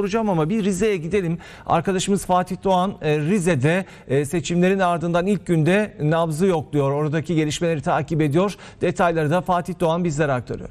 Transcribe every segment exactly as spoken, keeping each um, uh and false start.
soracağım ama bir Rize'ye gidelim. Arkadaşımız Fatih Doğan Rize'de seçimlerin ardından ilk günde nabzı yokluyor. Oradaki gelişmeleri takip ediyor. Detayları da Fatih Doğan bizlere aktarıyor.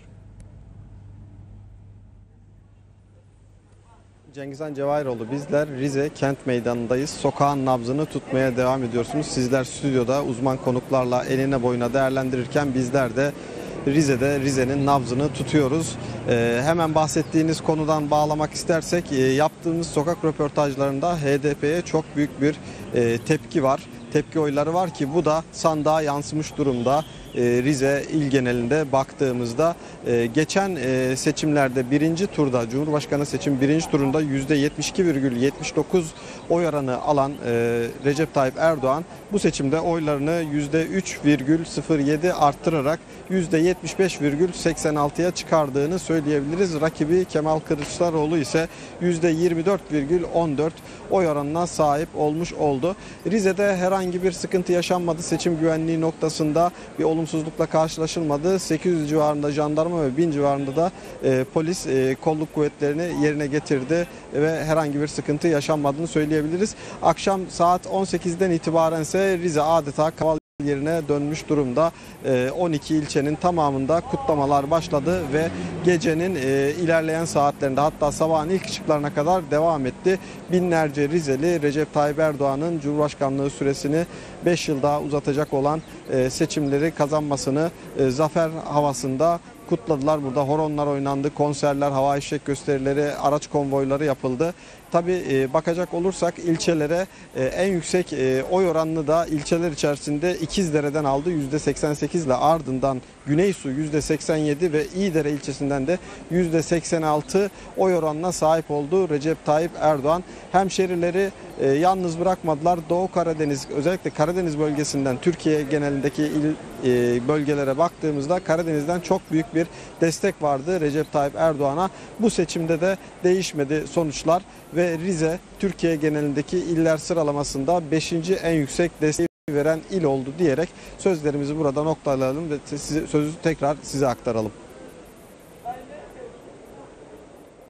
Cengizhan Cevahiroğlu, bizler Rize Kent Meydanı'ndayız. Sokağın nabzını tutmaya devam ediyorsunuz. Sizler stüdyoda uzman konuklarla eline boyuna değerlendirirken bizler de Rize'de Rize'nin nabzını tutuyoruz. Ee, hemen bahsettiğiniz konudan bağlamak istersek e, yaptığımız sokak röportajlarında H D P'ye çok büyük bir e, tepki var. Tepki oyları var ki bu da sandığa yansımış durumda. Rize il genelinde baktığımızda geçen seçimlerde birinci turda Cumhurbaşkanı seçim birinci turunda yüzde yetmiş iki virgül yetmiş dokuz oy oranı alan Recep Tayyip Erdoğan bu seçimde oylarını yüzde üç virgül sıfır yedi arttırarak yüzde yetmiş beş virgül seksen altıya çıkardığını söyleyebiliriz. Rakibi Kemal Kılıçdaroğlu ise yüzde yirmi dört virgül on dört oy oranına sahip olmuş oldu. Rize'de herhangi bir sıkıntı yaşanmadı. Seçim güvenliği noktasında bir olumsuzlukla karşılaşılmadı. sekiz yüz civarında jandarma ve bin civarında da e, polis e, kolluk kuvvetlerini yerine getirdi ve herhangi bir sıkıntı yaşanmadığını söyleyebiliriz. Akşam saat on sekizden itibaren ise Rize adeta kaval yerine dönmüş durumda. on iki ilçenin tamamında kutlamalar başladı ve gecenin ilerleyen saatlerinde, hatta sabahın ilk ışıklarına kadar devam etti. Binlerce Rizeli Recep Tayyip Erdoğan'ın Cumhurbaşkanlığı süresini beş yıl daha uzatacak olan seçimleri kazanmasını zafer havasında kutladılar. Burada horonlar oynandı, konserler, havai fişek gösterileri, araç konvoyları yapıldı. Tabii e, bakacak olursak ilçelere e, en yüksek e, oy oranını da ilçeler içerisinde İkizdere'den aldı yüzde seksen sekiz ile, ardından Güneysu yüzde seksen yedi ve İyidere ilçesinden de yüzde seksen altı oy oranına sahip oldu Recep Tayyip Erdoğan. Hemşerileri e, yalnız bırakmadılar. Doğu Karadeniz, özellikle Karadeniz bölgesinden Türkiye genelindeki il e, bölgelere baktığımızda Karadeniz'den çok büyük bir destek vardı Recep Tayyip Erdoğan'a. Bu seçimde de değişmedi sonuçlar ve Rize Türkiye genelindeki iller sıralamasında beşinci en yüksek desteği veren il oldu diyerek sözlerimizi burada noktalayalım ve size, sözü tekrar size aktaralım.